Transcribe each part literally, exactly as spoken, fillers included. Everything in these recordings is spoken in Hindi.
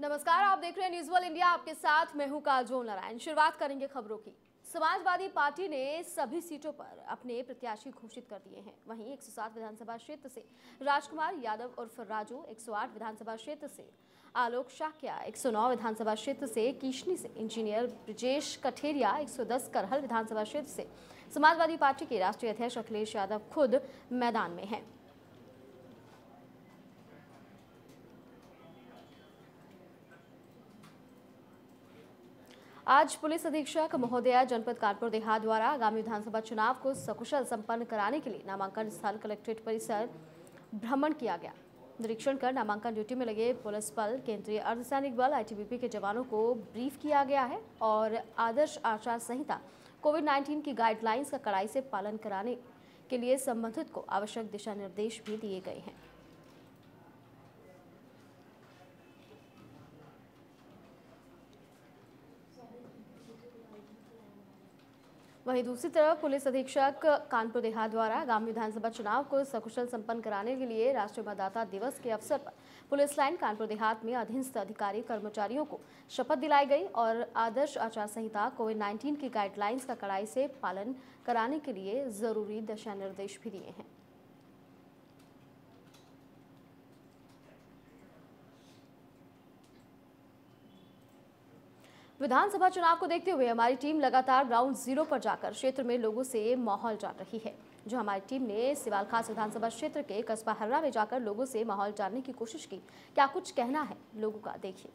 नमस्कार, आप देख रहे हैं न्यूज़ वर्ल्ड इंडिया। आपके साथ मैं हूं काजोल नारायण। शुरुआत करेंगे खबरों की। समाजवादी पार्टी ने सभी सीटों पर अपने प्रत्याशी घोषित कर दिए हैं। वहीं एक सौ सात विधानसभा क्षेत्र से राजकुमार यादव उर्फ राजू, एक सौ आठ विधानसभा क्षेत्र से आलोक शाक्या, एक सौ नौ विधानसभा क्षेत्र से कीशनी से इंजीनियर ब्रजेश कठेरिया, एक सौ दस करहल विधानसभा क्षेत्र से समाजवादी पार्टी के राष्ट्रीय अध्यक्ष अखिलेश यादव खुद मैदान में हैं। आज पुलिस अधीक्षक महोदया जनपद कानपुर देहात द्वारा आगामी विधानसभा चुनाव को सकुशल संपन्न कराने के लिए नामांकन स्थल कलेक्ट्रेट परिसर भ्रमण किया गया। निरीक्षण कर नामांकन ड्यूटी में लगे पुलिस बल, केंद्रीय अर्धसैनिक बल, आईटीबीपी के जवानों को ब्रीफ किया गया है और आदर्श आचार संहिता, कोविड नाइन्टीन की गाइडलाइंस का कड़ाई से पालन कराने के लिए संबंधित को आवश्यक दिशा निर्देश भी दिए गए हैं। वहीं दूसरी तरफ पुलिस अधीक्षक कानपुर देहात द्वारा आगामी विधानसभा चुनाव को सकुशल संपन्न कराने के लिए राष्ट्रीय मतदाता दिवस के अवसर पर पुलिस लाइन कानपुर देहात में अधीनस्थ अधिकारी कर्मचारियों को शपथ दिलाई गई और आदर्श आचार संहिता, कोविड नाइन्टीन की गाइडलाइंस का कड़ाई से पालन कराने के लिए जरूरी दिशा निर्देश भी दिए हैं। विधानसभा चुनाव को देखते हुए हमारी टीम लगातार ग्राउंड जीरो पर जाकर क्षेत्र में लोगों से माहौल जान रही है। जो हमारी टीम ने सिवाल खास विधानसभा क्षेत्र के कस्बा हर्रा में जाकर लोगों से माहौल जानने की कोशिश की। क्या कुछ कहना है लोगों का, देखिए।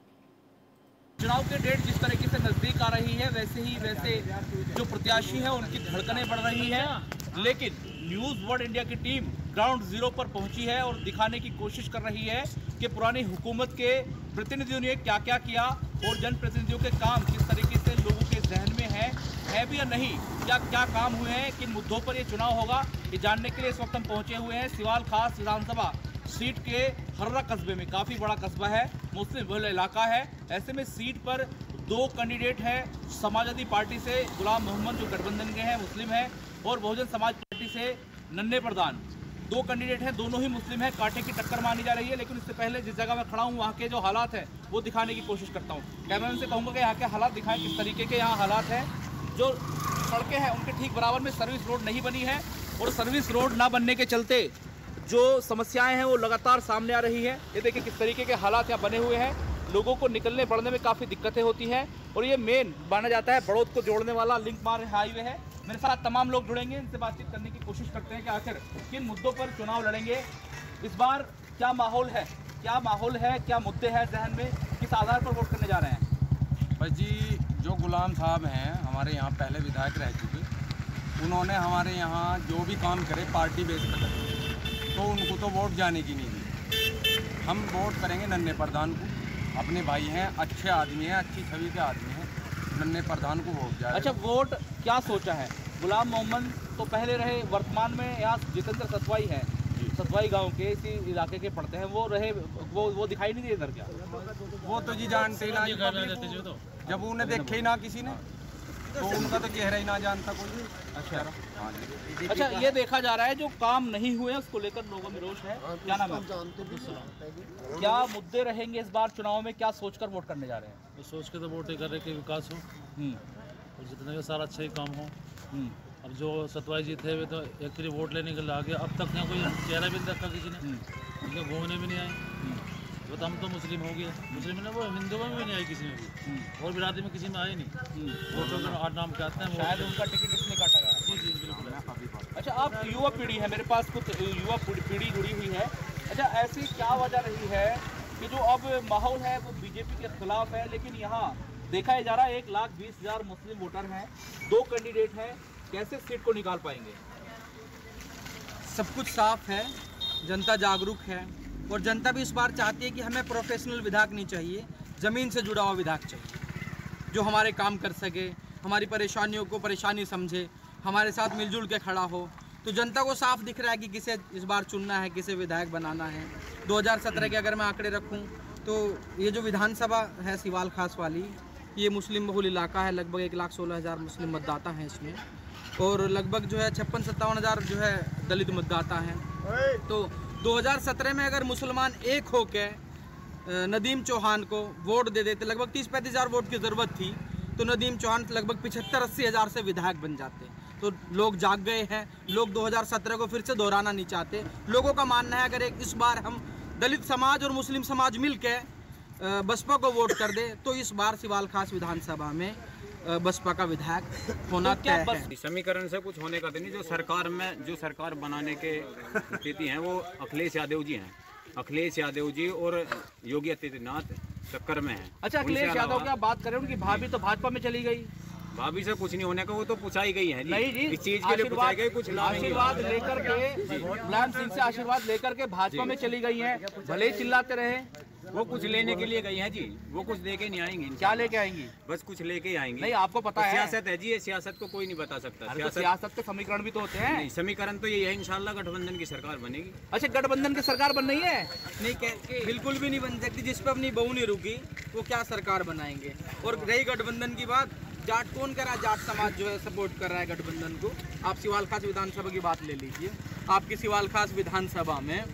चुनाव के डेट जिस तरीके से नजदीक आ रही है, वैसे ही वैसे जो प्रत्याशी हैं उनकी धड़कनें बढ़ रही हैं, लेकिन न्यूज़ वर्ल्ड इंडिया की टीम ग्राउंड जीरो पर पहुंची है और दिखाने की कोशिश कर रही है कि पुरानी हुकूमत के प्रतिनिधियों ने क्या क्या किया और जनप्रतिनिधियों के काम किस तरीके से लोगों के जहन में है है भी या नहीं, क्या क्या काम हुए हैं, किन मुद्दों पर ये चुनाव होगा, ये जानने के लिए इस वक्त हम पहुंचे हुए हैं सिवाल खास विधानसभा सीट के हर्रा कस्बे में। काफ़ी बड़ा कस्बा है, मुस्लिम बहुल इलाका है। ऐसे में सीट पर दो कैंडिडेट हैं। समाजवादी पार्टी से गुलाम मोहम्मद जो गठबंधन के हैं, मुस्लिम है, और बहुजन समाज पार्टी से नन्हे प्रधान, दो कैंडिडेट हैं, दोनों ही मुस्लिम हैं। कांटे की टक्कर मानी जा रही है, लेकिन इससे पहले जिस जगह मैं खड़ा हूँ वहाँ के जो हालात हैं वो दिखाने की कोशिश करता हूँ। कैमरामैन से कहूँगा कि यहाँ के हालात दिखाएं, किस तरीके के यहाँ हालात हैं। जो सड़कें हैं उनके ठीक बराबर में सर्विस रोड नहीं बनी है और सर्विस रोड ना बनने के चलते जो समस्याएं हैं वो लगातार सामने आ रही है। ये देखिए किस तरीके के हालात यहाँ बने हुए हैं। लोगों को निकलने पड़ने में काफ़ी दिक्कतें होती हैं और ये मेन माना जाता है बड़ौद को जोड़ने वाला लिंक मार्ग हाईवे है। मेरे साथ तमाम लोग जुड़ेंगे, इनसे बातचीत करने की कोशिश करते हैं कि आखिर किन मुद्दों पर चुनाव लड़ेंगे, इस बार क्या माहौल है, क्या माहौल है, क्या मुद्दे हैं जहन में, किस आधार पर वोट करने जा रहे हैं। भाई जी, जो गुलाम साहब हैं हमारे यहाँ पहले विधायक रह चुके, उन्होंने हमारे यहाँ जो भी काम करे पार्टी बेस पर करे, तो उनको तो वोट जाने की नहीं दी। हम वोट करेंगे नन्हे प्रधान को, अपने भाई हैं, अच्छे आदमी हैं, अच्छी छवि के आदमी हैं, नन्हे प्रधान को वोट जाए। अच्छा, वोट क्या सोचा है? गुलाम मोहम्मद तो पहले रहे, वर्तमान में यहाँ जितेंद्र सतवाई हैं, सतवाई गांव के इसी इलाके के पड़ते हैं, वो रहे, वो वो दिखाई नहीं दिए इधर क्या? वो तो जी जानते ही ना, जब उन्हें देखे ही ना किसी ने, तो उनका तो चेहरा ही ना जानता कोई। अच्छा अच्छा, ये देखा जा रहा है जो काम नहीं हुए उसको लेकर लोगों में रोष है। क्या नाम है? क्या मुद्दे रहेंगे इस बार चुनाव में, क्या सोचकर वोट करने जा रहे हैं? तो सोच के तो वोट कर रहे कि विकास हो और जितने भी सारा अच्छा ही काम हो। अब जो सतवाई जी थे वे तो एक्चुअली वोट लेने के लिए आ गया, अब तक यहाँ कोई चेहरा भी नहीं रखा किसी ने, उनके घूमने भी नहीं आए। वो तो हम तो मुस्लिम हो गए, मुस्लिम में वो हिंदू में भी नहीं आई किसी में भी, और बिरादरी में किसी में आए नहीं। वोटों का आठ नाम कहते हैं, शायद उनका टिकट इसमें काटा गया। जी जी बिल्कुल। अच्छा, आप युवा पीढ़ी है, मेरे पास कुछ युवा पीढ़ी जुड़ी हुई है। अच्छा, ऐसी क्या वजह रही है कि जो अब माहौल है वो बीजेपी के खिलाफ है, लेकिन यहाँ देखा जा रहा है एक लाख बीस हजार मुस्लिम वोटर हैं, दो कैंडिडेट हैं, कैसे सीट को निकाल पाएंगे? सब कुछ साफ है, जनता जागरूक है और जनता भी इस बार चाहती है कि हमें प्रोफेशनल विधायक नहीं चाहिए, ज़मीन से जुड़ा हुआ विधायक चाहिए, जो हमारे काम कर सके, हमारी परेशानियों को परेशानी समझे, हमारे साथ मिलजुल के खड़ा हो। तो जनता को साफ दिख रहा है कि किसे इस बार चुनना है, किसे विधायक बनाना है। दो हज़ार सत्रह के अगर मैं आंकड़े रखूं तो ये जो विधानसभा है सिवाल खास वाली, ये मुस्लिम बहुल इलाका है, लगभग एक लाख सोलह हज़ार मुस्लिम मतदाता हैं इसमें, और लगभग जो है छप्पन सत्तावन हज़ार जो है दलित मतदाता हैं। तो दो हज़ार सत्रह में अगर मुसलमान एक होकर नदीम चौहान को वोट दे देते, लगभग तीस पैंतीस हज़ार वोट की ज़रूरत थी, तो नदीम चौहान लगभग पिछहत्तर अस्सी हज़ार से विधायक बन जाते। तो लोग जाग गए हैं, लोग दो हज़ार सत्रह को फिर से दोहराना नहीं चाहते। लोगों का मानना है अगर एक इस बार हम दलित समाज और मुस्लिम समाज मिल के बसपा को वोट कर दे तो इस बार सिवाल खास विधानसभा में बसपा का विधायक होना तो क्या तय है। समीकरण से कुछ होने का तो नहीं। जो सरकार में जो सरकार बनाने के स्थिति हैं वो अखिलेश यादव जी हैं। अखिलेश यादव जी और योगी आदित्यनाथ टक्कर में हैं। अच्छा, अखिलेश यादव की आप बात करें, उनकी भाभी तो भाजपा में चली गई। भाभी से कुछ नहीं होने का, वो तो पूछाई गई है जी। नहीं जी, इस चीज के लिए पूछाई गई, कुछ आशीर्वाद लेकर के मुलायम सिंह से आशीर्वाद लेकर के भाजपा में चली गई हैं। भले ही चिल्लाते रहे, वो कुछ लेने के लिए गई हैं जी। वो कुछ लेके नहीं आएंगी। क्या लेके आएंगी? बस कुछ लेके ही आएंगी। नहीं, आपको पता है सियासत है जी, ये सियासत को कोई नहीं बता सकता। अरे तो सियासत के समीकरण भी तो होते हैं। नहीं, समीकरण तो यही है, इंशाल्लाह गठबंधन की सरकार बनेगी। अच्छा, गठबंधन की सरकार बन रही है? नहीं, कह बिल्कुल भी नहीं बन सकती। जिस पे अपनी बहू नहीं रुकी वो क्या सरकार बनाएंगे। और रही गठबंधन की बात, जाट कौन कर रहा है? जाट समाज जो है सपोर्ट कर रहा है गठबंधन को। आप सिवाल खास विधानसभा की बात ले लीजिए। आपकी सिवाल खास विधानसभा में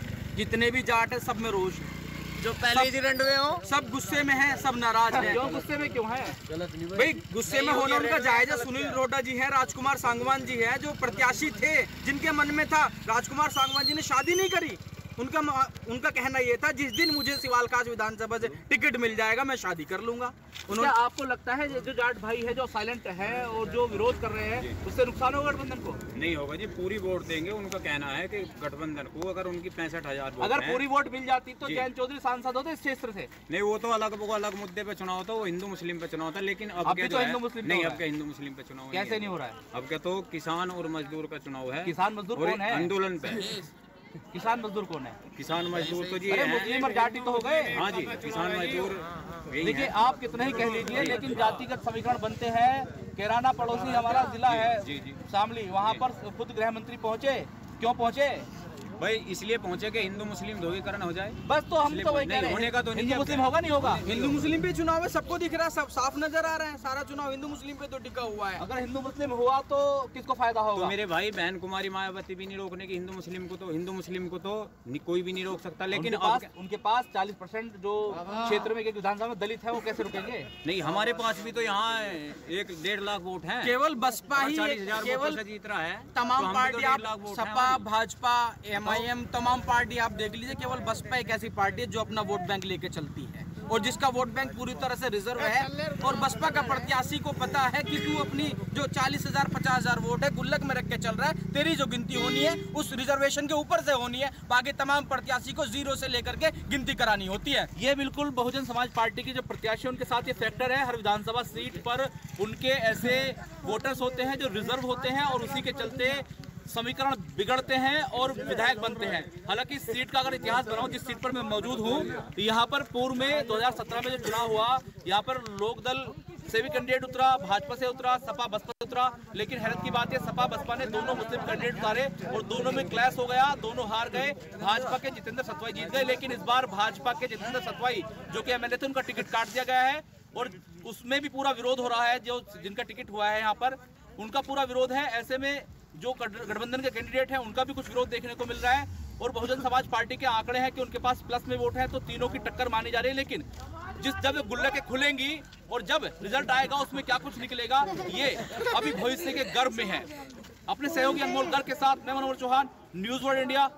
जितने भी जाट है सब में रोष है। जो पहले इंसिडेंट हुए हो सब गुस्से में हैं, सब नाराज हैं। क्यों गुस्से में क्यों है? भाई गुस्से में होना उनका जायज है। सुनील रोडा जी हैं, राजकुमार सांगवान जी हैं, जो प्रत्याशी थे, जिनके मन में था। राजकुमार सांगवान जी ने शादी नहीं करी। उनका उनका कहना ये था जिस दिन मुझे सिवाल खास विधानसभा से टिकट मिल जाएगा मैं शादी कर लूंगा। उन्होंने आपको लगता है जो जाट भाई है जो साइलेंट है और जो विरोध कर रहे हैं उससे नुकसान होगा गठबंधन को? नहीं होगा जी, पूरी वोट देंगे। उनका कहना है कि गठबंधन को अगर उनकी पैंसठ हजार अगर पूरी वोट मिल जाती तो जयंत चौधरी सांसद होते इस क्षेत्र से। नहीं, वो तो अलग वो अलग मुद्दे पे चुनाव था, वो हिंदू मुस्लिम पे चुनाव था। लेकिन अब क्या तो हिंदू मुस्लिम नहीं, अब क्या हिंदू मुस्लिम पे चुनाव कैसे नहीं हो रहा है? अब क्या तो किसान और मजदूर का चुनाव है। किसान मजदूर कौन है आंदोलन पे? किसान मजदूर कौन है? किसान मजदूर तो जी है मुस्लिम और जाति तो हो गए। हाँ जी, किसान मजदूर। देखिए, आप कितना ही कह लीजिए लेकिन जातिगत समीकरण बनते हैं। कैराना पड़ोसी हमारा जिला है शामली, वहाँ पर खुद गृह मंत्री पहुँचे। क्यों पहुँचे भाई? इसलिए पहुंचे कि हिंदू मुस्लिम ध्रुवीकरण हो जाए। बस तो हम तो वही कह रहे हैं। होने का तो हिंदू मुस्लिम होगा नहीं होगा? हिंदू मुस्लिम पे चुनाव है, सबको दिख रहा है, सब साफ नजर आ रहा है। सारा चुनाव हिंदू मुस्लिम पे तो टिका हुआ है। अगर हिंदू मुस्लिम हुआ तो किसको फायदा होगा? तो मेरे भाई बहन कुमारी मायावती भी नहीं रोकने की हिंदू मुस्लिम को, तो हिंदू मुस्लिम को तो कोई भी नहीं रोक सकता। लेकिन उनके पास, उनके पास चालीस परसेंट जो क्षेत्र में विधानसभा में दलित है वो कैसे रुकेंगे? नहीं, हमारे पास भी तो यहाँ एक डेढ़ लाख वोट है। केवल बसपा ही चालीस हजार केवल जीत रहा है। तमाम party, Sapa, Bhajpa, M I M, तमाम पार्टी आप देख लीजिए, केवल बसपा एक ऐसी पार्टी है जो अपना वोट बैंक लेके चलती है और जिसका वोट बैंक पूरी तरह से रिजर्व है। और बसपा का प्रत्याशी को पता है कि तू अपनी जो चालीस हजार पचास हजार वोट है गुल्लक में रख के चल रहा है। तेरी जो गिनती होनी है उस रिजर्वेशन के ऊपर से होनी है। बाकी तमाम प्रत्याशी को जीरो से लेकर के गिनती करानी होती है। ये बिल्कुल बहुजन समाज पार्टी के जो प्रत्याशी उनके साथ ये फैक्टर है। हर विधानसभा सीट पर उनके ऐसे वोटर्स होते हैं जो रिजर्व होते हैं और उसी के चलते समीकरण बिगड़ते हैं और विधायक बनते हैं। हालांकि इस सीट का अगर इतिहास बनाऊं, जिस सीट पर मैं मौजूद हूं, तो यहाँ पर पूर्व में दो हज़ार सत्रह में जो चुनाव हुआ, यहाँ पर लोकदल से भी कैंडिडेट उतरा, भाजपा से उतरा, सपा बसपा से उतरा। लेकिन हैरत की बात है सपा बसपा ने दोनों मुस्लिम कैंडिडेट उतारे और दोनों में क्लैश हो गया, दोनों हार गए। भाजपा के जितेंद्र सतवाई जीत गए, लेकिन इस बार भाजपा के जितेंद्र सतवाई जो कि एमएलए थे उनका टिकट काट दिया गया है और उसमें भी पूरा विरोध हो रहा है। जो जिनका टिकट हुआ है यहाँ पर उनका पूरा विरोध है। ऐसे में जो गठबंधन के कैंडिडेट हैं उनका भी कुछ विरोध देखने को मिल रहा है। और बहुजन समाज पार्टी के आंकड़े हैं कि उनके पास प्लस में वोट है, तो तीनों की टक्कर मानी जा रही है। लेकिन जिस जब गुल्लकें खुलेंगी और जब रिजल्ट आएगा उसमें क्या कुछ निकलेगा, ये अभी भविष्य के गर्भ में है। अपने सहयोगी अनमोल गर्ग के साथ मैं Manohar Chauhan, news world India.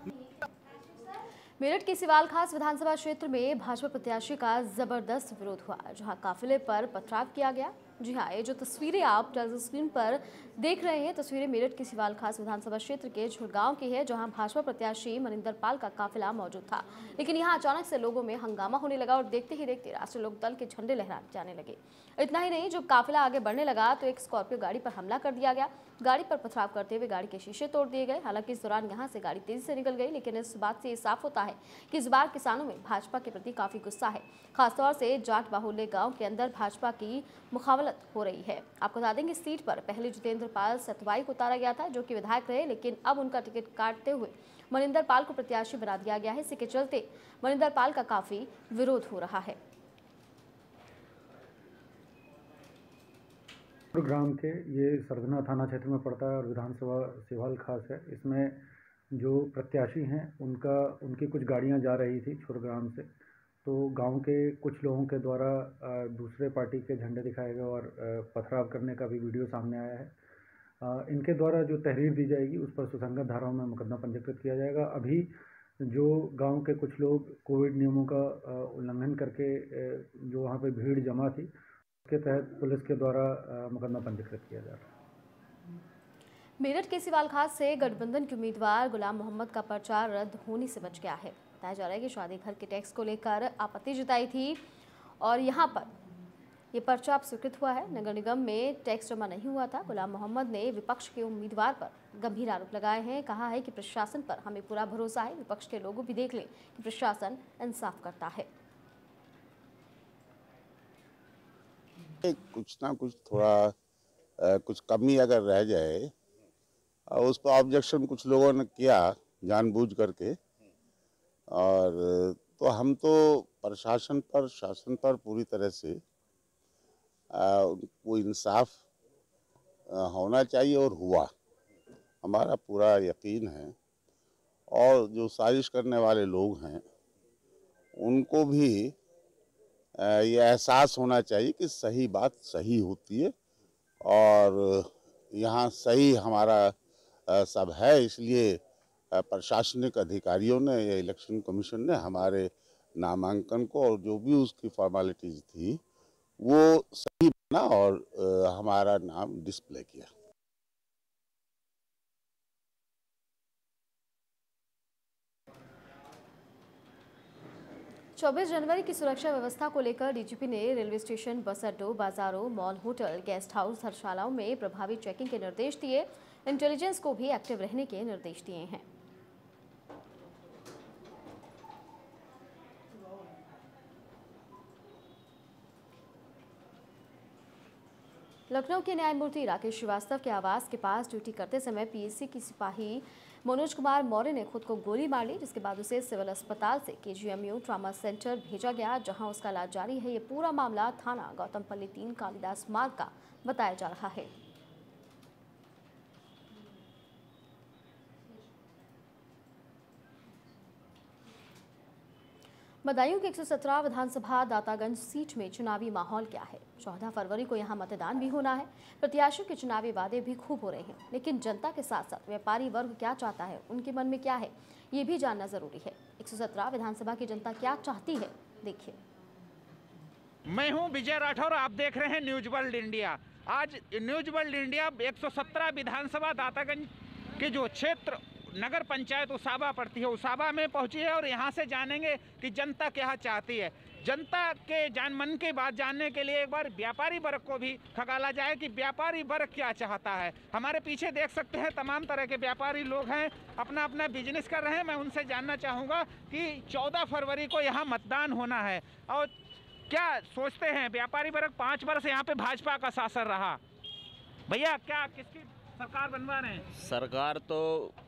Meerut के सिवाल खास विधानसभा क्षेत्र में भाजपा प्रत्याशी का जबरदस्त विरोध हुआ, जहां काफिले पर पथराव किया गया। जी हाँ, ये जो तस्वीरें आप टेलीविजन स्क्रीन पर देख रहे हैं, तस्वीरें मेरठ के सिवाल खास विधानसभा क्षेत्र के झुरगांव की है, जहां भाजपा प्रत्याशी मनिंदर पाल का काफिला मौजूद था। लेकिन यहां अचानक से लोगों में हंगामा होने लगा और देखते ही देखते राष्ट्रीय लोकदल के झंडे लहराए जाने लगे। इतना ही नहीं, जब काफिला आगे बढ़ने लगा तो एक स्कॉर्पियो गाड़ी पर हमला कर दिया गया। गाड़ी पर पथराव करते हुए गाड़ी के शीशे तोड़ दिए गए। हालांकि इस दौरान यहां से गाड़ी तेजी से निकल गई, लेकिन इस बात से ये साफ होता है कि इस बार किसानों में भाजपा के प्रति काफी गुस्सा है। खासतौर से जाट बाहुल्य गांव के अंदर भाजपा की मुखावलत हो रही है। आपको बता दें कि सीट पर पहले जितेंद्र पाल सतवाई को उतारा गया था, जो कि विधायक रहे, लेकिन अब उनका टिकट काटते हुए मनिंदर पाल को प्रत्याशी बना दिया गया है। इसी के चलते मनिंदर पाल का काफी विरोध हो रहा है। ग्राम के ये सरगना थाना क्षेत्र में पड़ता है और विधानसभा सिवाल खास है। इसमें जो प्रत्याशी हैं उनका उनकी कुछ गाड़ियां जा रही थी छुरग्राम से, तो गांव के कुछ लोगों के द्वारा अ, दूसरे पार्टी के झंडे दिखाए गए और अ, पथराव करने का भी वीडियो सामने आया है। अ, इनके द्वारा जो तहरीर दी जाएगी उस पर सुसंगत धाराओं में मुकदमा पंजीकृत किया जाएगा। अभी जो गांव के कुछ लोग कोविड नियमों का अ, उल्लंघन करके अ, जो वहां पे भीड़ जमा थी, उसके तहत पुलिस के द्वारा अ, मुकदमा पंजीकृत किया जा रहा है। मेरठ के सिवाल खास से गठबंधन के उम्मीदवार गुलाम मोहम्मद का पर्चा रद्द होने से बच गया है। बताया जा रहा है कि शादी घर के टैक्स को लेकर आपत्ति जताई थी और यहां पर ये पर्चा अब स्वीकृत हुआ है। नगर निगम में टैक्स जमा नहीं हुआ था। गुलाम मोहम्मद ने विपक्ष के उम्मीदवार पर गंभीर आरोप लगाए हैं। कहा है कि प्रशासन पर हमें पूरा भरोसा है। विपक्ष के लोगों भी देख लें कि प्रशासन इंसाफ करता है। कुछ ना कुछ थोड़ा आ, कुछ कमी अगर रह जाए और उस पर ऑब्जेक्शन कुछ लोगों ने किया जानबूझ करके, और तो हम तो प्रशासन पर शासन पर पूरी तरह से वो इंसाफ होना चाहिए और हुआ, हमारा पूरा यकीन है। और जो साजिश करने वाले लोग हैं उनको भी ये एहसास होना चाहिए कि सही बात सही होती है और यहाँ सही हमारा सब है। इसलिए प्रशासनिक अधिकारियों ने या इलेक्शन कमीशन ने हमारे नामांकन को और जो भी उसकी फॉर्मेलिटीज थी वो सही बना और हमारा नाम डिस्प्ले किया। चौबीस जनवरी की सुरक्षा व्यवस्था को लेकर डीजीपी ने रेलवे स्टेशन, बस अड्डों, बाजारों, मॉल, होटल, गेस्ट हाउस, धर्मशालाओं में प्रभावी चेकिंग के निर्देश दिए। इंटेलिजेंस को भी एक्टिव रहने के निर्देश दिए हैं। लखनऊ के न्यायमूर्ति राकेश श्रीवास्तव के आवास के पास ड्यूटी करते समय पीएससी की सिपाही मनोज कुमार मौर्य ने खुद को गोली मार ली, जिसके बाद उसे सिविल अस्पताल से केजीएमयू ट्रॉमा सेंटर भेजा गया, जहां उसका इलाज जारी है। ये पूरा मामला थाना गौतमपल्ली तीन कालिदास मार्ग का बताया जा रहा है। बदायूं की एक सौ सत्रह विधानसभा दातागंज सीट में चुनावी माहौल क्या है? चौदह फरवरी को यहां मतदान भी होना है। प्रत्याशियों के चुनावी वादे भी खूब हो रहे हैं, लेकिन जनता के साथ साथ व्यापारी वर्ग क्या चाहता है, उनके मन में क्या है, ये भी जानना जरूरी है। एक सौ सत्रह विधानसभा की जनता क्या चाहती है, देखिए। मैं हूं विजय राठौर, आप देख रहे हैं न्यूज वर्ल्ड इंडिया। आज न्यूज वर्ल्ड इंडिया एक सौ सत्रह विधानसभा दातागंज के जो क्षेत्र नगर पंचायत उसाबा पड़ती है, उसाबा में पहुंची है और यहां से जानेंगे कि जनता क्या चाहती है। जनता के जान मन की बात जानने के लिए एक बार व्यापारी वर्ग को भी खंगाला जाए कि व्यापारी वर्ग क्या चाहता है। हमारे पीछे देख सकते हैं तमाम तरह के व्यापारी लोग हैं, अपना अपना बिजनेस कर रहे हैं। मैं उनसे जानना चाहूँगा कि चौदह फरवरी को यहाँ मतदान होना है और क्या सोचते हैं व्यापारी वर्ग। पाँच वर्ष यहाँ पे भाजपा का शासन रहा, भैया क्या किसकी सरकार बनवा रहे हैं? सरकार तो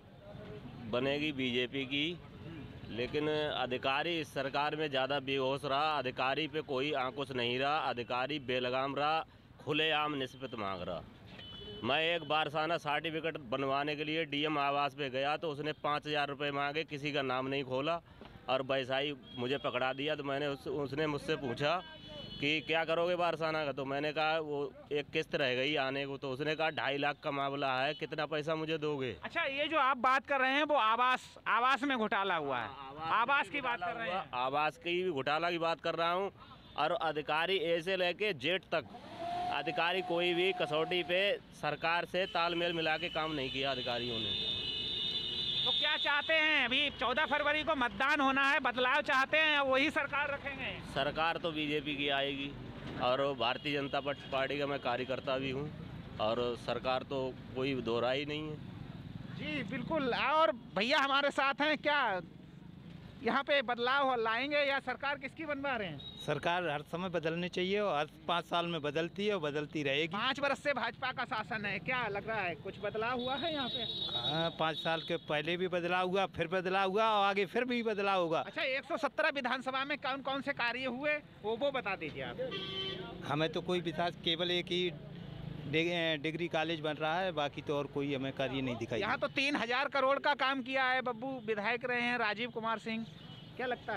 बनेगी बीजेपी की, लेकिन अधिकारी इस सरकार में ज़्यादा बेहोश रहा। अधिकारी पे कोई अंकुश नहीं रहा, अधिकारी बेलगाम रहा, खुलेआम निस्बत मांग रहा। मैं एक बारसाना सर्टिफिकेट बनवाने के लिए डीएम आवास पे गया तो उसने पाँच हज़ार रुपये मांगे, किसी का नाम नहीं खोला और वैसा ही मुझे पकड़ा दिया। तो मैंने उस, उसने मुझसे पूछा कि क्या करोगे बारसाना का, तो मैंने कहा वो एक किस्त रह गई आने को, तो उसने कहा ढाई लाख का मामला है, कितना पैसा मुझे दोगे। अच्छा, ये जो आप बात कर रहे हैं वो आवास आवास में घोटाला हुआ है, आवास, आवास की बात कर रहे हैं। आवास की घोटाला की बात कर रहा हूँ। और अधिकारी ए से लेके जेड तक अधिकारी कोई भी कसौटी पे सरकार से तालमेल मिला के काम नहीं किया अधिकारियों ने। तो क्या चाहते हैं? अभी चौदह फरवरी को मतदान होना है, बदलाव चाहते हैं या वही सरकार रखेंगे? सरकार तो बीजेपी की आएगी और भारतीय जनता पार्टी का मैं कार्यकर्ता भी हूँ और सरकार तो कोई दोहरा ही नहीं है। जी बिल्कुल। और भैया हमारे साथ हैं, क्या यहाँ पे बदलाव लाएंगे या सरकार किसकी बनवा रहे हैं? सरकार हर समय बदलनी चाहिए और हर पाँच साल में बदलती है और बदलती रहेगी। पाँच वर्ष से भाजपा का शासन है, क्या लग रहा है कुछ बदलाव हुआ है यहाँ पे? हाँ, पाँच साल के पहले भी बदलाव हुआ, फिर बदलाव हुआ और आगे फिर भी बदलाव होगा। अच्छा, एक सौ सत्रह विधानसभा में कौन कौन से कार्य हुए वो वो बता दीजिए आप। हमें तो कोई विकास, केवल एक ही डिग्री कॉलेज बन रहा है, बाकी तो और कोई हमें कार्य नहीं दिखाई। यहाँ तो तीन हजार करोड़ का काम किया है, बब्बू विधायक रहे हैं राजीव कुमार सिंह, क्या लगता है?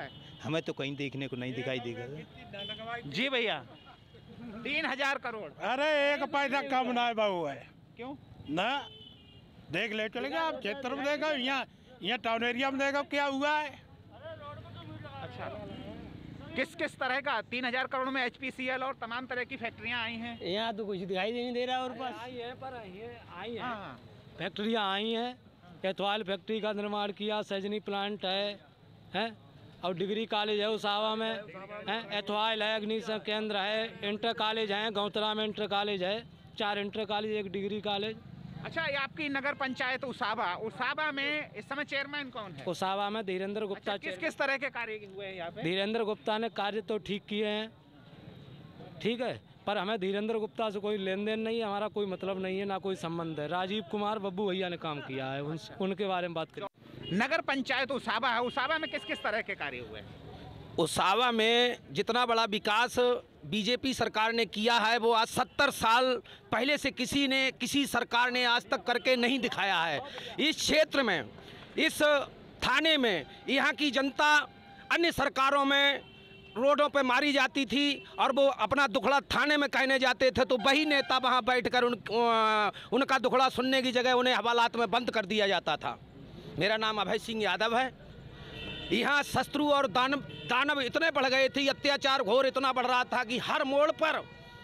हमें तो कहीं देखने को नहीं दिखाई देगा। जी भैया, तीन हजार करोड़। अरे एक पैसा कम ना है बाबू है। क्यों ना देख ले चलेगा, आप क्षेत्र में देखो, यहाँ यहाँ टाउन एरिया में देखो क्या हुआ है। अच्छा, किस किस तरह का तीन हजार करोड़ में एच पी सी एल और तमाम तरह की फैक्ट्रियां आई हैं? यहाँ तो कुछ दिखाई नहीं दे रहा। और पास आई है पर आई है आई है फैक्ट्रियाँ आई हैं। एथवाल फैक्ट्री का निर्माण किया, सजनी प्लांट है हैं और डिग्री कॉलेज है उसावा में है, एथवाल है, अग्निशम केंद्र है, इंटर कॉलेज है, गौतरा में इंटर कॉलेज है, चार इंटर कॉलेज, एक डिग्री कॉलेज। अच्छा, ये आपकी नगर पंचायत उसावा उसावा में इस समय चेयरमैन कौन है? उसावा में धीरेन्द्र गुप्ता। अच्छा, किस किस तरह के कार्य हुए हैं यहाँ पे? धीरेन्द्र गुप्ता ने कार्य तो ठीक किए हैं, ठीक है, पर हमें धीरेन्द्र गुप्ता से कोई लेन देन नहीं है, हमारा कोई मतलब नहीं है, ना कोई संबंध है। राजीव कुमार बब्बू भैया ने काम किया है, उन, उनके बारे में बात करें। नगर पंचायत उसावा है, उसावा में किस किस तरह के कार्य हुए हैं? उसावा में जितना बड़ा विकास बीजेपी सरकार ने किया है वो आज सत्तर साल पहले से किसी ने किसी सरकार ने आज तक करके नहीं दिखाया है। इस क्षेत्र में, इस थाने में यहाँ की जनता अन्य सरकारों में रोडों पे मारी जाती थी और वो अपना दुखड़ा थाने में कहने जाते थे तो वही नेता वहाँ बैठकर उन उनका दुखड़ा सुनने की जगह उन्हें हवालात में बंद कर दिया जाता था। मेरा नाम अभय सिंह यादव है। यहाँ शत्रु और दानव दानव इतने बढ़ गए थे, अत्याचार घोर इतना बढ़ रहा था कि हर मोड़ पर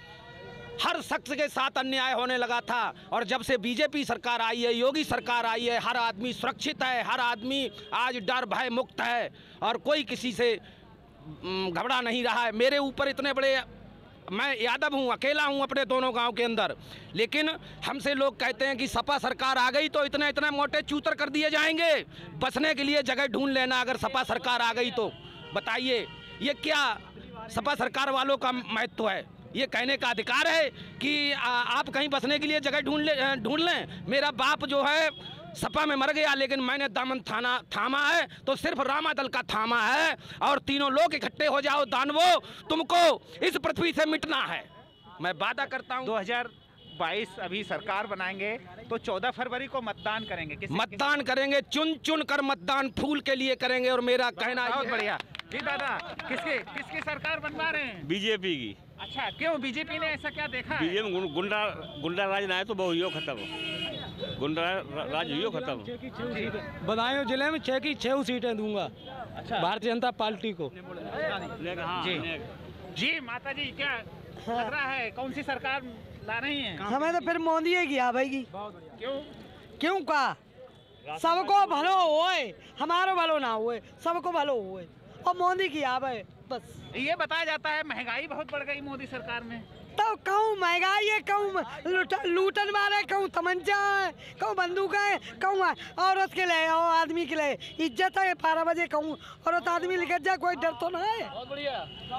हर शख्स के साथ अन्याय होने लगा था। और जब से बीजेपी सरकार आई है, योगी सरकार आई है, हर आदमी सुरक्षित है, हर आदमी आज डर भय मुक्त है और कोई किसी से घबरा नहीं रहा है। मेरे ऊपर इतने बड़े, मैं यादव हूँ, अकेला हूँ अपने दोनों गांव के अंदर, लेकिन हमसे लोग कहते हैं कि सपा सरकार आ गई तो इतने इतने मोटे चूतर कर दिए जाएंगे। बसने के लिए जगह ढूंढ लेना अगर सपा सरकार आ गई तो। बताइए ये क्या सपा सरकार वालों का महत्व है? ये कहने का अधिकार है कि आ, आप कहीं बसने के लिए जगह ढूंढ ले ढूंढ लें। मेरा बाप जो है सपा में मर गया, लेकिन मैंने दामन थाना थामा है तो सिर्फ रामा दल का थामा है। और तीनों लोग इकट्ठे हो जाओ दानवो, तुमको इस पृथ्वी से मिटना है। मैं वादा करता हूँ दो हज़ार बाईस अभी सरकार बनाएंगे तो चौदह फरवरी को मतदान करेंगे। किस मतदान किस... करेंगे, चुन चुन कर मतदान फूल के लिए करेंगे। और मेरा कहना बहुत बढ़िया जी दादा, किसके किसकी सरकार बनवा रहे हैं? बीजेपी की। अच्छा, क्यों? बीजेपी ने ऐसा क्या देखा है? बीजेपी में गुंडा गुंडा राज ना है तो वो खत्म हो, गुंडा राज हुई खत्म। बदायूं जिले में छह की छह सीटें दूंगा। अच्छा, भारतीय जनता पार्टी को। जी जी माता जी, क्या लग रहा है कौन सी सरकार ला रही है? हमें तो फिर मोदी है किया भाई की। क्यों क्यों का? सबको भलो होए, हमारो भलो ना हुए, सबको भलो हुए और मोदी की आवे बस। ये बताया जाता है महंगाई बहुत बढ़ गई मोदी सरकार में। तो कहूँ महंगाई है, कहूँ लूटन मारे, कहूँ तमंचा है, कहूँ बंदूक है, कहूँ औरत के लिए और आदमी के लिए इज्जत है। बारह बजे कहूँ औरत आदमी निकल जाए, कोई डर तो ना है। बहुत बढ़िया।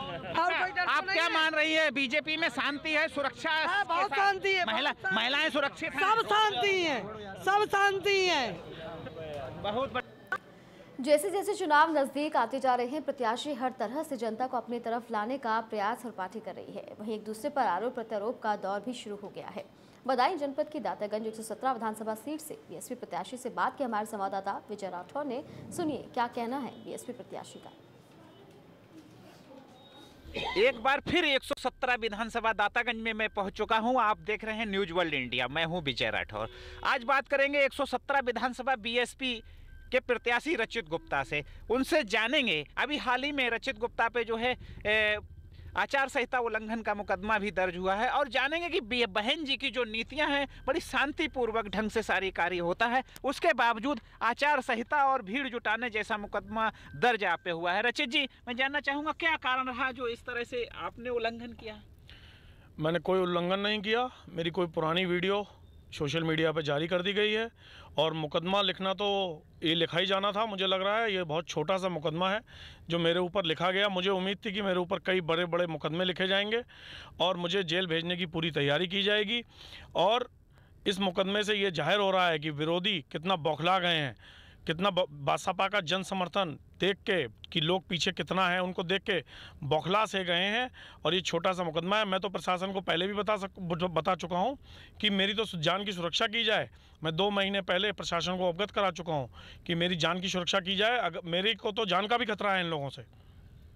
आप क्या मान रही है? बीजेपी में शांति है, सुरक्षा है? बहुत शांति है। महिला महिलाएं सुरक्षित हैं? सब शांति है, सब शांति है। बहुत। जैसे जैसे चुनाव नजदीक आते जा रहे हैं, प्रत्याशी हर तरह से जनता को अपनी तरफ लाने का प्रयास हर पार्टी कर रही है। वहीं एक दूसरे पर आरोप प्रत्यारोप का दौर भी शुरू हो गया है। बदायूं जनपद की दातागंज एक सौ सत्रह विधानसभा सीट से बीएसपी प्रत्याशी से बात की हमारे संवाददाता विजय राठौर ने। सुनिए क्या कहना है बीएसपी प्रत्याशी का। एक बार फिर एक सौ सत्रह विधानसभा दातागंज में मैं पहुंच चुका हूं। आप देख रहे हैं न्यूज वर्ल्ड इंडिया, मैं हूं विजय राठौर। आज बात करेंगे एक सौ सत्रह विधानसभा बीएसपी के प्रत्याशी रचित गुप्ता से। उनसे जानेंगे, अभी हाल ही में रचित गुप्ता पे जो है ए, आचार संहिता उल्लंघन का मुकदमा भी दर्ज हुआ है और जानेंगे कि बहन जी की जो नीतियां हैं बड़ी शांतिपूर्वक ढंग से सारी कार्य होता है, उसके बावजूद आचार संहिता और भीड़ जुटाने जैसा मुकदमा दर्ज आप पे हुआ है। रचित जी, मैं जानना चाहूँगा क्या कारण रहा जो इस तरह से आपने उल्लंघन किया? मैंने कोई उल्लंघन नहीं किया। मेरी कोई पुरानी वीडियो सोशल मीडिया पर जारी कर दी गई है और मुकदमा लिखना तो ये लिखा ही जाना था। मुझे लग रहा है ये बहुत छोटा सा मुकदमा है जो मेरे ऊपर लिखा गया। मुझे उम्मीद थी कि मेरे ऊपर कई बड़े बड़े मुकदमे लिखे जाएंगे और मुझे जेल भेजने की पूरी तैयारी की जाएगी। और इस मुकदमे से ये जाहिर हो रहा है कि विरोधी कितना बौखला गए हैं, कितना बसपा का जन समर्थन देख के कि लोग पीछे कितना है उनको देख के बौखला से गए हैं। और ये छोटा सा मुकदमा है। मैं तो प्रशासन को पहले भी बता सक बता चुका हूँ कि मेरी तो जान की सुरक्षा की जाए। मैं दो महीने पहले प्रशासन को अवगत करा चुका हूँ कि मेरी जान की सुरक्षा की जाए। अगर मेरे को तो जान का भी खतरा है इन लोगों से।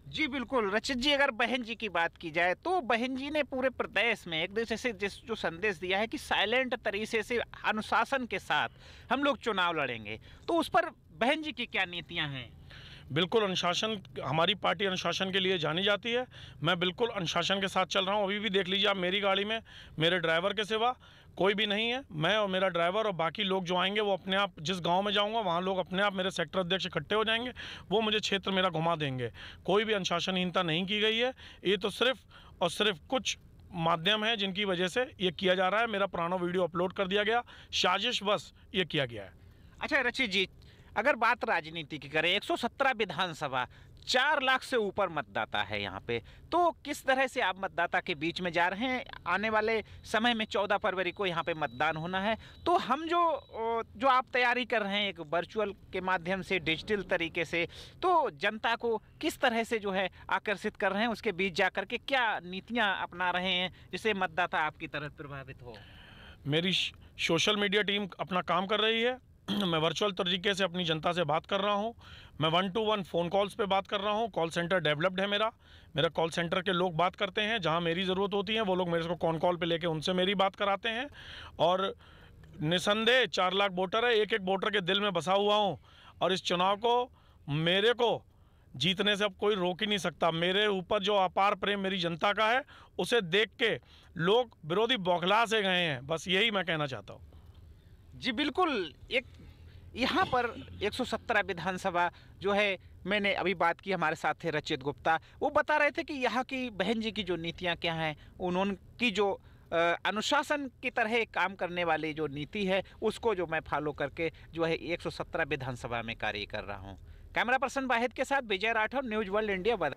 जी बिल्कुल रचित जी, अगर बहन जी की बात की जाए तो बहन जी ने पूरे प्रदेश में एक दूसरे से जिस जो संदेश दिया है कि साइलेंट तरीके से अनुशासन के साथ हम लोग चुनाव लड़ेंगे, तो उस पर बहन जी की क्या नीतियां हैं? बिल्कुल अनुशासन, हमारी पार्टी अनुशासन के लिए जानी जाती है। मैं बिल्कुल अनुशासन के साथ चल रहा हूँ। अभी भी देख लीजिए आप, मेरी गाड़ी में मेरे ड्राइवर के सिवा कोई भी नहीं है। मैं और मेरा ड्राइवर और बाकी लोग जो आएंगे वो अपने आप, जिस गांव में जाऊंगा वहाँ लोग अपने आप मेरे सेक्टर अध्यक्ष इकट्ठे हो जाएंगे, वो मुझे क्षेत्र मेरा घुमा देंगे। कोई भी अनुशासनहीनता नहीं की गई है। ये तो सिर्फ और सिर्फ कुछ माध्यम है जिनकी वजह से ये किया जा रहा है। मेरा पुराना वीडियो अपलोड कर दिया गया, साजिश बस ये किया गया है। अच्छा रचित जी, अगर बात राजनीति की करें, एक सौ सत्रह विधानसभा, चार लाख से ऊपर मतदाता है यहाँ पे, तो किस तरह से आप मतदाता के बीच में जा रहे हैं? आने वाले समय में चौदह फरवरी को यहाँ पे मतदान होना है, तो हम जो जो आप तैयारी कर रहे हैं एक वर्चुअल के माध्यम से, डिजिटल तरीके से, तो जनता को किस तरह से जो है आकर्षित कर रहे हैं, उसके बीच जा कर के क्या नीतियाँ अपना रहे हैं जिससे मतदाता आपकी तरफ प्रभावित हो? मेरी सोशल मीडिया टीम अपना काम कर रही है। मैं वर्चुअल तरीके से अपनी जनता से बात कर रहा हूं। मैं one to one phone calls पे बात कर रहा हूं। कॉल सेंटर डेवलप्ड है मेरा। मेरा कॉल सेंटर के लोग बात करते हैं, जहां मेरी ज़रूरत होती है वो लोग मेरे को कॉन कॉल पे लेके उनसे मेरी बात कराते हैं। और निसंदेह चार लाख वोटर है, एक एक वोटर के दिल में बसा हुआ हूँ। और इस चुनाव को मेरे को जीतने से अब कोई रोक ही नहीं सकता। मेरे ऊपर जो अपार प्रेम मेरी जनता का है, उसे देख के लोग विरोधी बौखला से गए हैं। बस यही मैं कहना चाहता हूँ। जी बिल्कुल, एक यहाँ पर एक सौ सत्रह विधानसभा जो है, मैंने अभी बात की, हमारे साथ थे रचित गुप्ता, वो बता रहे थे कि यहाँ की बहन जी की जो नीतियाँ क्या हैं, उन्होंने जो अनुशासन की तरह काम करने वाली जो नीति है उसको जो मैं फॉलो करके जो है एक सौ सत्रह विधानसभा में कार्य कर रहा हूँ। कैमरा पर्सन वाहिद के साथ Vijay Rathore, news world India.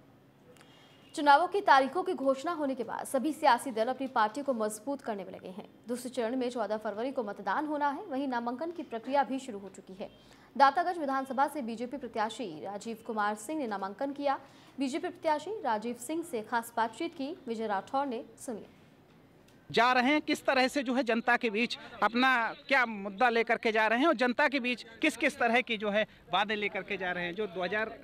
चुनावों की तारीखों की घोषणा होने के बाद सभी सियासी दल अपनी पार्टी को मजबूत करने में लगे हैं। दूसरे चरण में चौदह फरवरी को मतदान होना है। वहीं नामांकन की प्रक्रिया भी शुरू हो चुकी है। दातागंज विधानसभा से बीजेपी प्रत्याशी राजीव कुमार सिंह ने नामांकन किया। बीजेपी प्रत्याशी राजीव सिंह से खास बातचीत की विजय राठौर ने, सुनिए। जा रहे हैं किस तरह से जो है जनता के बीच अपना क्या मुद्दा लेकर के जा रहे हैं और जनता के बीच किस किस तरह की जो है वादे लेकर के जा रहे हैं, जो दो हजार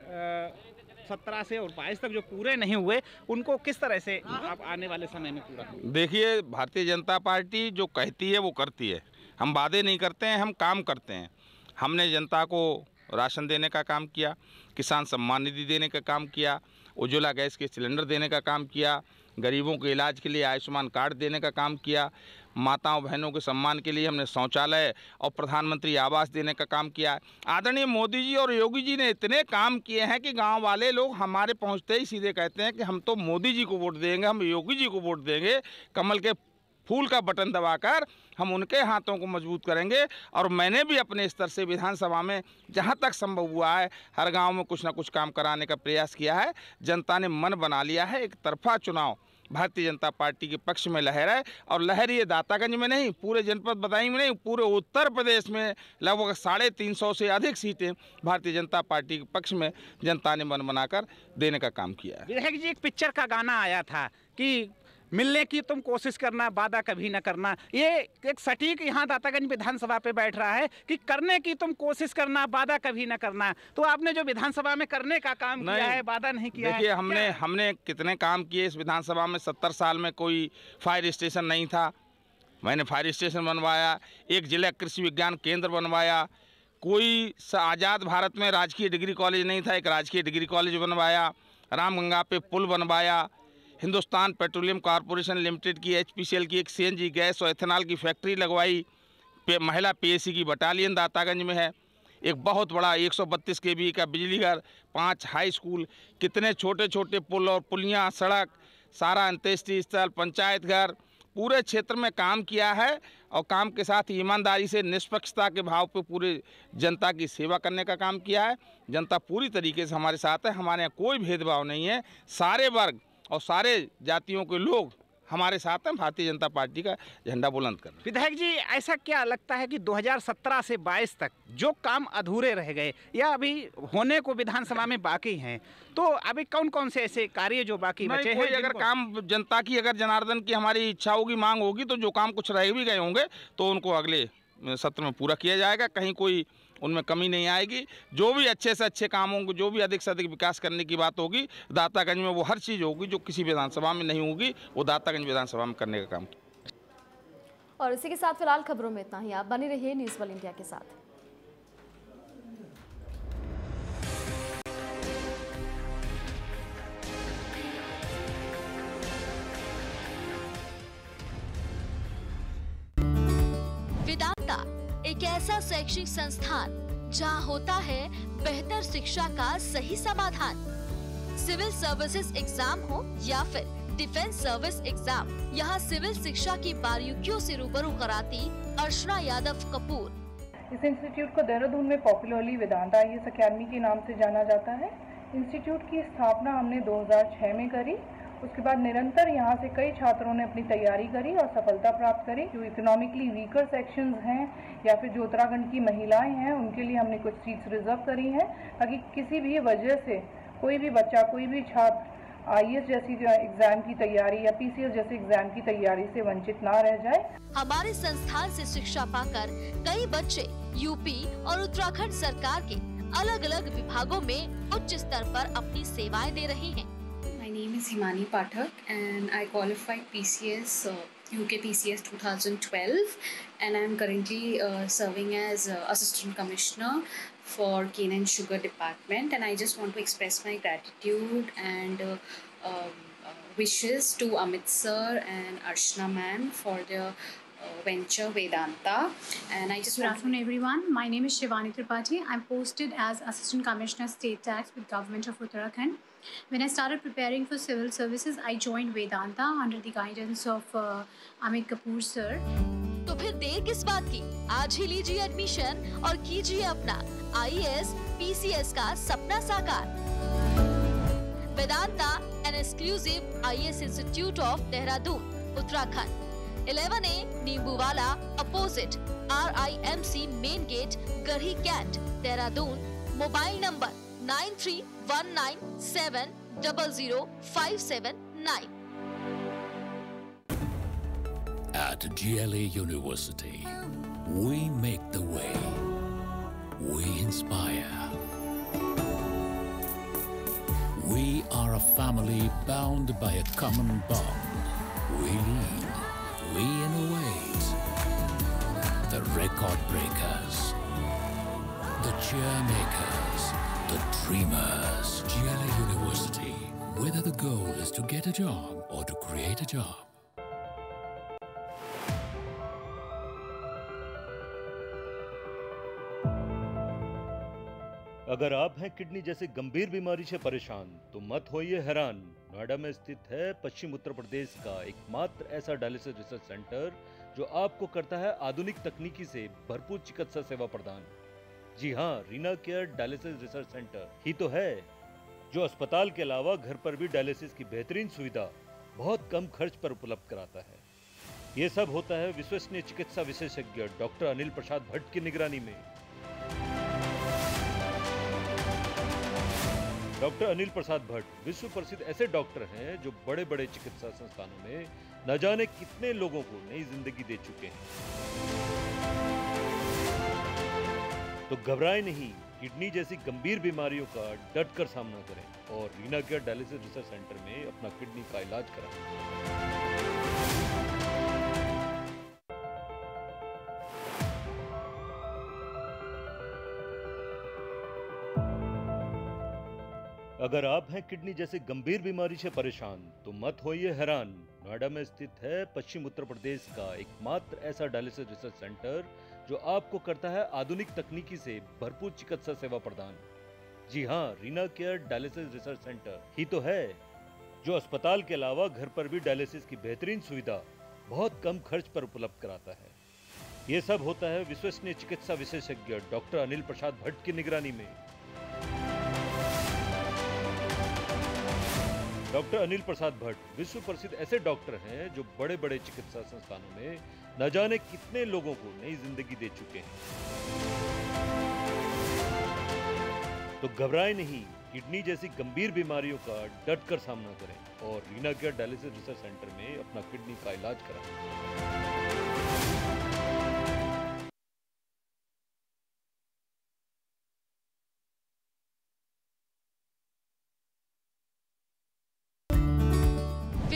सत्रह से और बाईस तक जो पूरे नहीं हुए उनको किस तरह से आप आने वाले समय में पूरा करेंगे? देखिए, भारतीय जनता पार्टी जो कहती है वो करती है। हम वादे नहीं करते हैं, हम काम करते हैं। हमने जनता को राशन देने का काम किया, किसान सम्मान निधि देने का काम किया, उज्ज्वला गैस के सिलेंडर देने का काम किया, गरीबों के इलाज के लिए आयुष्मान कार्ड देने का काम किया, माताओं बहनों के सम्मान के लिए हमने शौचालय और प्रधानमंत्री आवास देने का काम किया। आदरणीय मोदी जी और योगी जी ने इतने काम किए हैं कि गांव वाले लोग हमारे पहुंचते ही सीधे कहते हैं कि हम तो मोदी जी को वोट देंगे, हम योगी जी को वोट देंगे। कमल के फूल का बटन दबाकर हम उनके हाथों को मजबूत करेंगे। और मैंने भी अपने स्तर से विधानसभा में जहां तक संभव हुआ है हर गांव में कुछ ना कुछ काम कराने का प्रयास किया है। जनता ने मन बना लिया है। एक तरफा चुनाव भारतीय जनता पार्टी के पक्ष में लहर है, और लहर ये दातागंज में नहीं, पूरे जनपद बदायूं में नहीं, पूरे उत्तर प्रदेश में लगभग साढ़े तीन सौ से अधिक सीटें भारतीय जनता पार्टी के पक्ष में जनता ने मन बनाकर देने का काम किया है। विधायक जी, एक पिक्चर का गाना आया था कि मिलने की तुम कोशिश करना, वादा कभी न करना। ये एक सटीक यहाँ दातागंज विधानसभा पे बैठ रहा है कि करने की तुम कोशिश करना, वादा कभी न करना। तो आपने जो विधानसभा में करने का काम किया है, वादा नहीं किया है। देखिए, हमने हमने कितने काम किए इस विधानसभा में। सत्तर साल में कोई फायर स्टेशन नहीं था, मैंने फायर स्टेशन बनवाया। एक जिला कृषि विज्ञान केंद्र बनवाया। कोई आज़ाद भारत में राजकीय डिग्री कॉलेज नहीं था, एक राजकीय डिग्री कॉलेज बनवाया। रामगंगा पे पुल बनवाया। हिंदुस्तान पेट्रोलियम कॉरपोरेशन लिमिटेड की एच पी सी एल की एक सी एन जी गैस और एथेनॉल की फैक्ट्री लगवाई। पे, महिला पी एस सी की बटालियन दातागंज में है। एक बहुत बड़ा एक सौ बत्तीस के वी का बिजली घर, पांच हाई स्कूल, कितने छोटे छोटे पुल और पुलियाँ, सड़क, सारा अंत्येष्टि स्थल, पंचायत घर, पूरे क्षेत्र में काम किया है। और काम के साथ ईमानदारी से, निष्पक्षता के भाव पे पूरे जनता की सेवा करने का काम किया है। जनता पूरी तरीके से हमारे साथ है। हमारे यहाँ कोई भेदभाव नहीं है। सारे वर्ग और सारे जातियों के लोग हमारे साथ हैं। भारतीय जनता पार्टी का झंडा बुलंद कर। विधायक जी, ऐसा क्या लगता है कि दो हज़ार सत्रह से बाईस तक जो काम अधूरे रह गए या अभी होने को विधानसभा में बाकी हैं, तो अभी कौन कौन से ऐसे कार्य जो बाकी बचे हैं? अगर काम जनता की, अगर जनार्दन की हमारी इच्छा होगी, मांग होगी, तो जो काम कुछ रह भी गए होंगे तो उनको अगले सत्र में पूरा किया जाएगा। कहीं कोई उनमें कमी नहीं आएगी। जो भी अच्छे से अच्छे काम होंगे, जो भी अधिक से अधिक विकास करने की बात होगी, दातागंज में वो हर चीज़ होगी जो किसी विधानसभा में नहीं होगी, वो दातागंज विधानसभा में करने का काम। और इसी के साथ फिलहाल खबरों में इतना ही। आप बने रहिए न्यूज़ वर्ल्ड इंडिया के साथ। वेदांता एक ऐसा शैक्षिक संस्थान जहां होता है बेहतर शिक्षा का सही समाधान। सिविल सर्विसेज एग्जाम हो या फिर डिफेंस सर्विस एग्जाम, यहाँ सिविल शिक्षा की बारीकियों से रूबरू कराती अर्चना यादव कपूर। इस इंस्टीट्यूट को देहरादून में popularly Vedanta I A S academy के नाम से जाना जाता है। इंस्टीट्यूट की स्थापना हमने दो हज़ार छह में करी। उसके बाद निरंतर यहाँ से कई छात्रों ने अपनी तैयारी करी और सफलता प्राप्त करी। जो इकोनॉमिकली वीकर सेक्शंस हैं या फिर जो उत्तराखंड की महिलाएं हैं, उनके लिए हमने कुछ सीट्स रिजर्व करी हैं, ताकि किसी भी वजह से कोई भी बच्चा, कोई भी छात्र आई ए एस जैसी एग्जाम की तैयारी या पी सी एस जैसे एग्जाम की तैयारी से वंचित ना रह जाए। हमारे संस्थान से शिक्षा पाकर कई बच्चे यूपी और उत्तराखंड सरकार के अलग अलग विभागों में उच्च स्तर पर अपनी सेवाएं दे रहे हैं। My name is Himani Pathak and I qualified P C S, uh, U K P C S twenty twelve, and I am currently uh, serving as uh, Assistant Commissioner for Cane and Sugar Department, and I just want to express my gratitude and uh, um, uh, wishes to Amit sir and Archana ma'am for their uh, venture Vedanta. And I just Good want afternoon everyone. My name is Shivani Tripathi. I'm posted as Assistant Commissioner State Tax with Government of Uttarakhand. When I started preparing for civil services, I joined Vedanta under the guidance of uh, Amit Kapoor sir. तो फिर देर किस बात की? आज ही लीजिए एडमिशन और कीजिए अपना I A S P C S का सपना साकार। Vedanta, an exclusive I A S institute of Dehradun, Uttarakhand. Eleven A Nimbuwala opposite R I M C main gate, Garhi Cantt, Dehradun. Mobile number nine three one nine seven double zero five seven nine. At G L A University, we make the way. We inspire. We are a family bound by a common bond. We lead. We innovate. The record breakers. The cheer makers. The dreamers. G L A University. Whether the goal is to get a job or to create a job. अगर आप हैं किडनी जैसे गंभीर बीमारी से परेशान तो मत होइए हैरान। नोएडा में स्थित है पश्चिम उत्तर प्रदेश का एकमात्र ऐसा डायलिसिस रिसर्च सेंटर जो आपको करता है आधुनिक तकनीकी से भरपूर चिकित्सा सेवा प्रदान। जी हाँ, Reena care dialysis research centre ही तो है, जो अस्पताल के अलावा घर पर भी डायलिसिस की बेहतरीन सुविधा बहुत कम खर्च पर उपलब्ध कराता है। ये सब होता है विश्वसनीय चिकित्सा विशेषज्ञ डॉक्टर अनिल प्रसाद भट्ट की निगरानी में। डॉक्टर अनिल प्रसाद भट्ट विश्व प्रसिद्ध ऐसे डॉक्टर हैं जो बड़े बड़े चिकित्सा संस्थानों में न जाने कितने लोगों को नई जिंदगी दे चुके हैं। तो घबराएं नहीं, किडनी जैसी गंभीर बीमारियों का डट कर सामना करें और Reena care dialysis research centre में अपना किडनी का इलाज कराएं। अगर आप हैं किडनी जैसे गंभीर बीमारी से परेशान तो मत होइए हैरान। नोएडा में स्थित है पश्चिम उत्तर प्रदेश का एकमात्र ऐसा डायलिसिस रिसर्च सेंटर जो आपको करता है आधुनिक तकनीकी से भरपूर चिकित्सा सेवा प्रदान। जी हाँ, Reena care dialysis research centre ही तो है, जो अस्पताल के अलावा घर पर भी डायलिसिस की बेहतरीन सुविधा बहुत कम खर्च पर उपलब्ध कराता है। ये सब होता है विश्वसनीय चिकित्सा विशेषज्ञ डॉक्टर अनिल प्रसाद भट्ट की निगरानी में। डॉक्टर अनिल प्रसाद भट्ट विश्व प्रसिद्ध ऐसे डॉक्टर हैं जो बड़े बड़े चिकित्सा संस्थानों में न जाने कितने लोगों को नई जिंदगी दे चुके हैं। तो घबराएं नहीं, किडनी जैसी गंभीर बीमारियों का डट कर सामना करें और Reena care dialysis research centre में अपना किडनी का इलाज कराएं।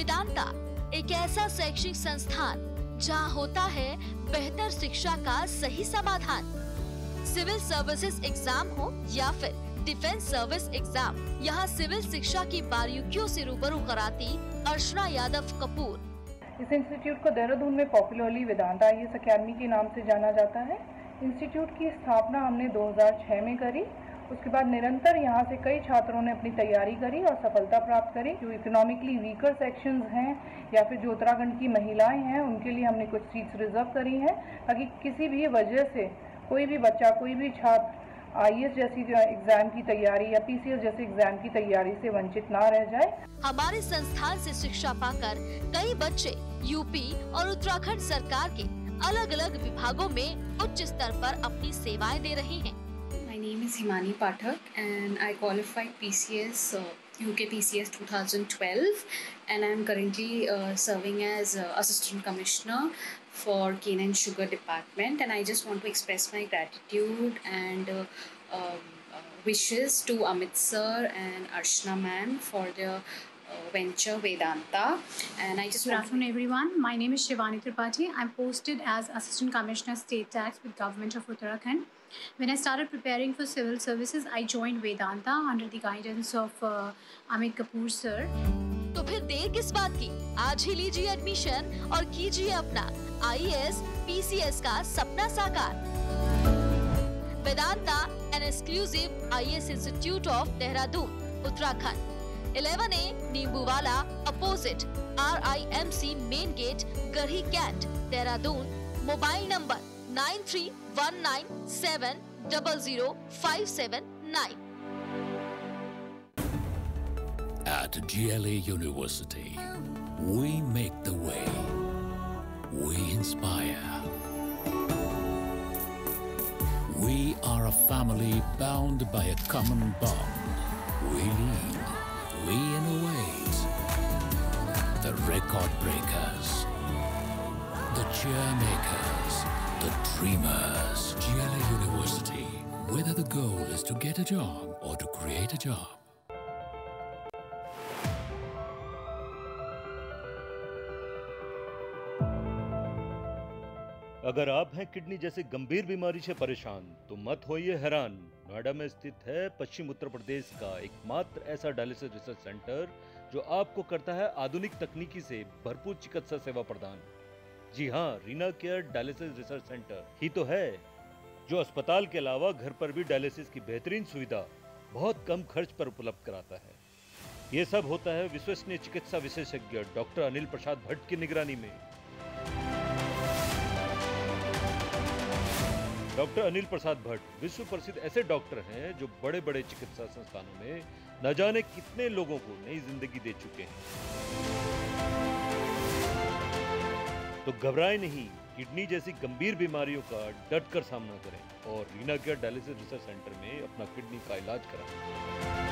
वेदांता एक ऐसा शैक्षिक संस्थान जहां होता है बेहतर शिक्षा का सही समाधान। सिविल सर्विसेज एग्जाम हो या फिर डिफेंस सर्विस एग्जाम, यहाँ सिविल शिक्षा की बारीकियों से रूबरू कराती अर्चना यादव कपूर। इस इंस्टीट्यूट को देहरादून में popularly Vedanta I A S academy के नाम से जाना जाता है। इंस्टीट्यूट की स्थापना हमने दो हज़ार छह में करी। उसके बाद निरंतर यहाँ से कई छात्रों ने अपनी तैयारी करी और सफलता प्राप्त करी। जो इकोनॉमिकली वीकर सेक्शंस हैं या फिर जो उत्तराखंड की महिलाएं हैं, उनके लिए हमने कुछ सीट्स रिजर्व करी हैं, ताकि किसी भी वजह से कोई भी बच्चा, कोई भी छात्र आई ए एस जैसी एग्जाम की तैयारी या पी सी एस जैसे एग्जाम की तैयारी से वंचित ना रह जाए। हमारे संस्थान से शिक्षा पाकर कई बच्चे यूपी और उत्तराखंड सरकार के अलग अलग विभागों में उच्च स्तर पर अपनी सेवाएं दे रहे हैं। My name is Himani Pathak and I qualified P C S uh, U K P C S twenty twelve and I am currently uh, serving as uh, Assistant Commissioner for Cane and Sugar Department, and I just want to express my gratitude and uh, um, uh, wishes to Amit sir and Archana ma'am for the uh, venture Vedanta. And I just Good want afternoon, everyone. My name is Shivani Tripathi. I'm posted as Assistant Commissioner State Tax with Government of Uttarakhand. When I started preparing for civil services, I joined Vedanta under the guidance of uh, Amit Kapoor sir. तो फिर देर किस बात की, आज ही लीजिए एडमिशन और कीजिए अपना I A S P C S का सपना साकार। Vedanta an exclusive I A S institute of Dehradun, Uttarakhand. Eleven A Nimbuwala opposite R I M C main gate, Garhi Cantt, Dehradun. Mobile number nine three one nine seven double zero five seven nine. At G L A University, we make the way. We inspire. We are a family bound by a common bond. We lead. We innovate. The record breakers. The chair makers. The dreamers. G L A University. Whether the goal is to get a job or to create a job. अगर आप हैं किडनी जैसे गंभीर बीमारी से परेशान तो मत होइए हैरान। नोएडा में स्थित है पश्चिम उत्तर प्रदेश का एकमात्र ऐसा डायलिसिस रिसर्च सेंटर जो आपको करता है आधुनिक तकनीकी से भरपूर चिकित्सा सेवा प्रदान। जी हाँ, Reena care dialysis research centre ही तो है, जो अस्पताल के अलावा घर पर भी डायलिसिस की बेहतरीन सुविधा बहुत कम खर्च पर उपलब्ध कराता है। ये सब होता है विश्वसनीय चिकित्सा विशेषज्ञ डॉक्टर अनिल प्रसाद भट्ट की निगरानी में। डॉक्टर अनिल प्रसाद भट्ट विश्व प्रसिद्ध ऐसे डॉक्टर हैं जो बड़े बड़े चिकित्सा संस्थानों में न जाने कितने लोगों को नई जिंदगी दे चुके हैं। तो घबराएं नहीं, किडनी जैसी गंभीर बीमारियों का डट कर सामना करें और Reena care dialysis research centre में अपना किडनी का इलाज कराएं।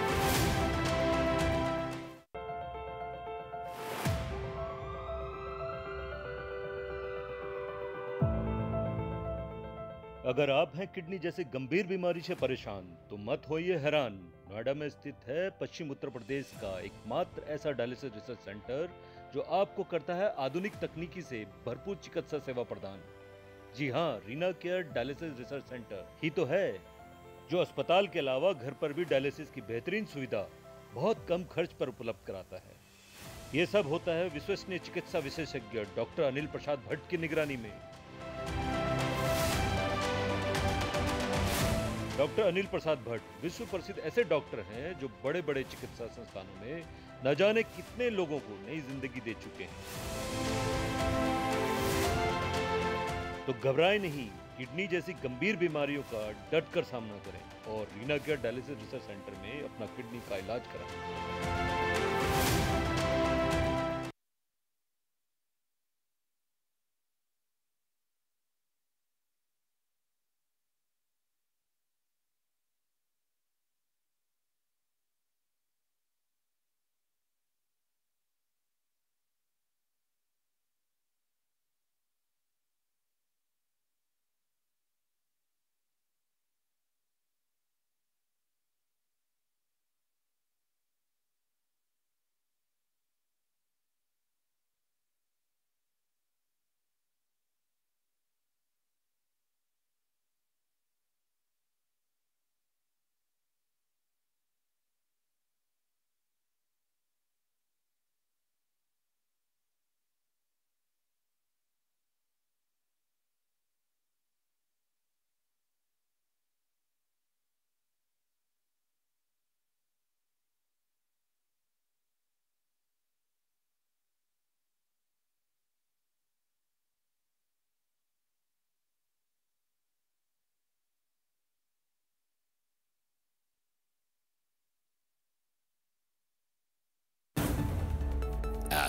अगर आप हैं किडनी जैसे गंभीर बीमारी से परेशान तो मत होइए हैरान। नोएडा में स्थित है पश्चिम उत्तर प्रदेश का एकमात्र ऐसा डायलिसिस रिसर्च सेंटर जो आपको करता है आधुनिक तकनीकी से भरपूर चिकित्सा सेवा प्रदान। जी हाँ, Reena care dialysis research centre ही तो है, जो अस्पताल के अलावा घर पर भी डायलिसिस की बेहतरीन सुविधा बहुत कम खर्च पर उपलब्ध कराता है। ये सब होता है विश्वसनीय चिकित्सा विशेषज्ञ डॉक्टर अनिल प्रसाद भट्ट की निगरानी में। डॉक्टर अनिल प्रसाद भट्ट विश्व प्रसिद्ध ऐसे डॉक्टर हैं जो बड़े बड़े चिकित्सा संस्थानों में न जाने कितने लोगों को नई जिंदगी दे चुके हैं। तो घबराएं नहीं, किडनी जैसी गंभीर बीमारियों का डट कर सामना करें और Reena care dialysis research centre में अपना किडनी का इलाज कराएं।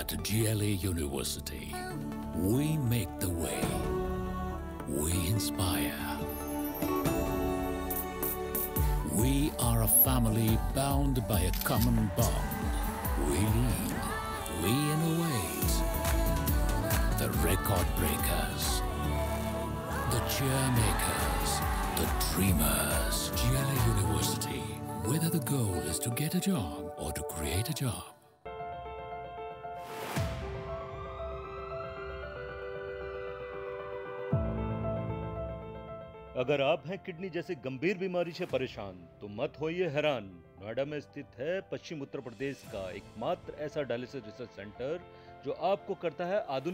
At G L A University, we make the way. We inspire. We are a family bound by a common bond. We lead. We innovate. The record breakers. The chair makers. The dreamers. G L A University. Whether the goal is to get a job or to create a job. अगर आप हैं किडनी जैसी गंभीर बीमारी से परेशान तो मत होइए हैरान। नोएडा में स्थित है पश्चिम उत्तर प्रदेश का एकमात्र ऐसा डायलिसिस रिसर्च सेंटर जो आपको करता है आधुनिक